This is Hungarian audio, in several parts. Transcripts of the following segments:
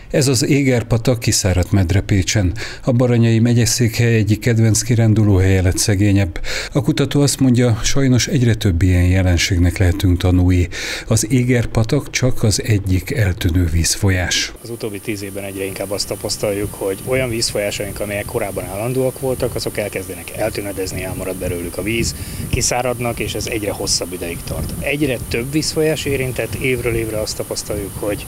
Ez az Éger-patak kiszáradt medre Pécsen. A Baranyai megyeszékhely egyik kedvenc kirándulóhelye lett szegényebb. A kutató azt mondja, sajnos egyre több ilyen jelenségnek lehetünk tanúi. Az Éger-patak csak az egyik eltűnő vízfolyás. Az utóbbi 10 évben egyre inkább azt tapasztaljuk, hogy olyan vízfolyásaink, amelyek korábban állandóak voltak, azok elkezdenek eltűnedezni, elmarad belőlük a víz, kiszáradnak, és ez egyre hosszabb ideig tart. Egyre több vízfolyás érintett, évről évre azt tapasztaljuk, hogy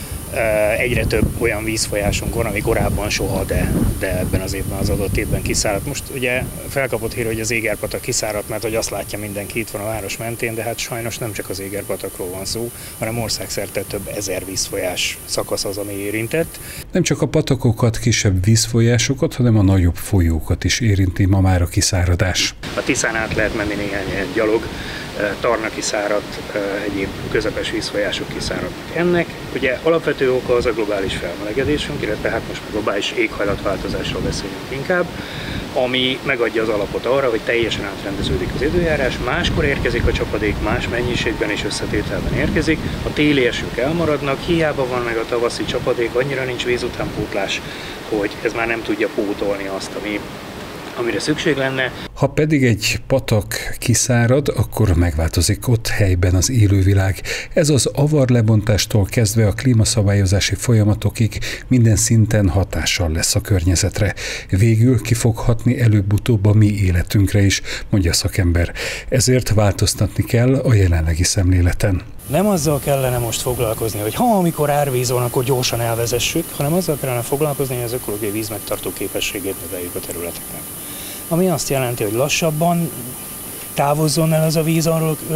egyre több olyan vízfolyásunk van, ami korábban soha, de ebben az évben, az adott évben kiszáradt. Most ugye felkapott hír, hogy az Éger-patak kiszáradt, mert hogy azt látja mindenki, itt van a város mentén, de hát sajnos nem csak az Éger-patakról van szó, hanem országszerte több ezer vízfolyás szakasz az, ami érintett. Nem csak a patakokat, kisebb vízfolyásokat, hanem a nagyobb folyókat is érinti ma már a kiszáradás. A Tiszán át lehet menni néhány gyalog, Tarna kiszáradt, egyéb közepes vízfolyások kiszáradtak. Ennek ugye alapvető oka az a globális felmelegedésünk, illetve hát most globális éghajlatváltozásról beszélünk inkább, ami megadja az alapot arra, hogy teljesen átrendeződik az időjárás, máskor érkezik a csapadék, más mennyiségben és összetételben érkezik, a téli esők elmaradnak, hiába van meg a tavaszi csapadék, annyira nincs vízutánpótlás, hogy ez már nem tudja pótolni azt, amire szükség lenne. Ha pedig egy patak kiszárad, akkor megváltozik ott helyben az élővilág. Ez az avarlebontástól kezdve a klímaszabályozási folyamatokig minden szinten hatással lesz a környezetre. Végül ki fog hatni előbb-utóbb a mi életünkre is, mondja a szakember. Ezért változtatni kell a jelenlegi szemléleten. Nem azzal kellene most foglalkozni, hogy amikor árvíz van, akkor gyorsan elvezessük, hanem azzal kellene foglalkozni, hogy az ökológiai vízmegtartó képességét növeljük a területeknek. Ami azt jelenti, hogy lassabban távozzon el az a víz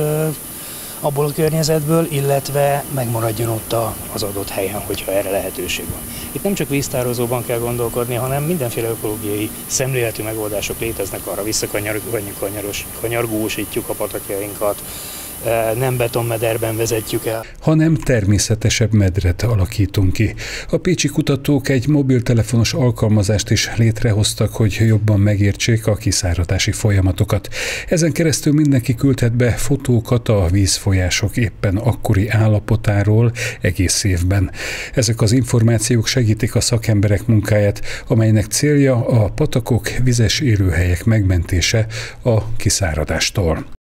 abból a környezetből, illetve megmaradjon ott az adott helyen, hogyha erre lehetőség van. Itt nem csak víztározóban kell gondolkodni, hanem mindenféle ökológiai szemléletű megoldások léteznek, arra visszakanyargósítjuk a patakjainkat, nem betonmederben vezetjük el, hanem természetesebb medret alakítunk ki. A pécsi kutatók egy mobiltelefonos alkalmazást is létrehoztak, hogy jobban megértsék a kiszáradási folyamatokat. Ezen keresztül mindenki küldhet be fotókat a vízfolyások éppen akkori állapotáról egész évben. Ezek az információk segítik a szakemberek munkáját, amelynek célja a patakok, vizes élőhelyek megmentése a kiszáradástól.